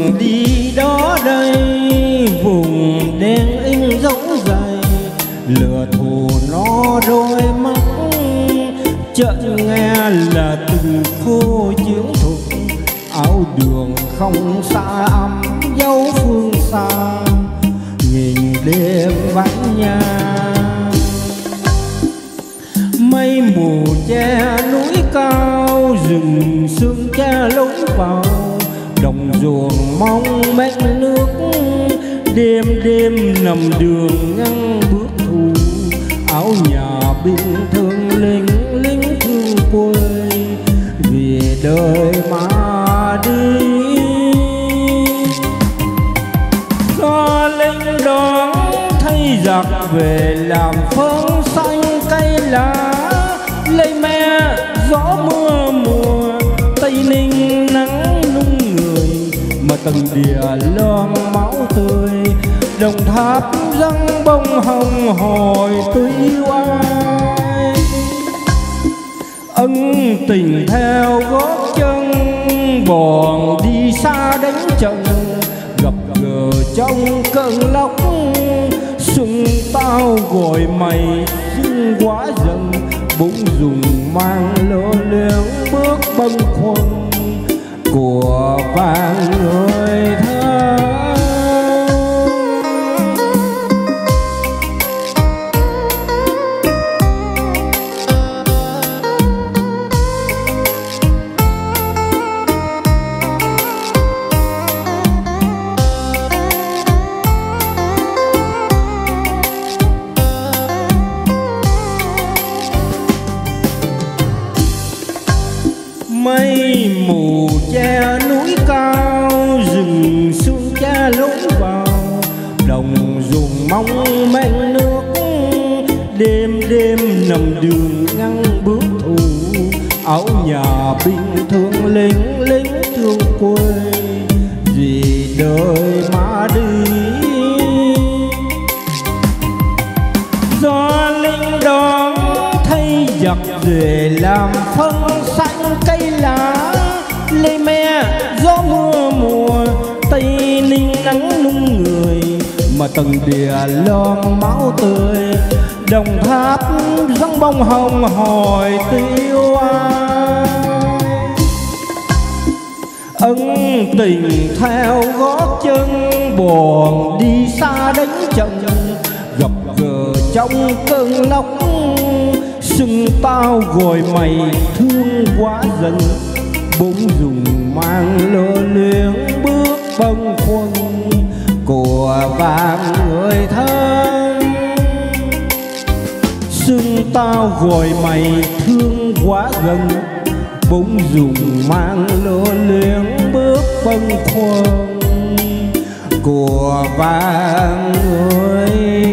đi đó đây, vùng đen in dấu dày, lửa thù nó đôi mắt, chợt nghe là từng khô chiến thuật, áo đường không xa âm dấu phương xa, nhìn đêm vắng nhà. Mây mù che núi cao, rừng sương che lối vào, đồng ruộng mong mét nước, đêm đêm nằm đường ngăn bước thu, áo nhà bình thường lính lính thương quê, vì đời mà đi. Gió lính đón thấy giặc về làm phơn xanh cây lá, lây me gió mưa mùa, Tây Ninh nắng nung người, mà từng địa loang máu tươi, Đồng Tháp răng bông hồng hồi tôi yêu ai. Ân tình theo gót chân, bọn đi xa đánh trận, gặp gỡ trong cơn lốc, xuân tao gọi mày dưng quá dần, bỗng dùng mang lơ lẽo bước bâng khuâng của vàng người thơ. Mây mù che núi cao, rừng sương che lối vào, đồng ruộng mong men nước, đêm đêm nằm đường ngăn bước thù, áo nhà bình thường lính lính thương quê, vì đời mà đi. Do lính đón thấy giặc về làm phân xanh cây lá, lây me gió mưa mùa, Tây Ninh nắng nung người, mà từng địa loang máu tươi, Đồng Tháp răng bông hồng hồi tiêu ai. Ân tình theo gót chân, bọn đi xa đánh trận, gặp gỡ trong cơn lốc, xuân tao gọi mày thương quá dần, bỗng dùng mang lơ luyến bước bâng khuâng của vàng người thân. Xuân tao gọi mày thương quá gần, bỗng dùng mang lơ luyến bước bâng khuâng của vàng người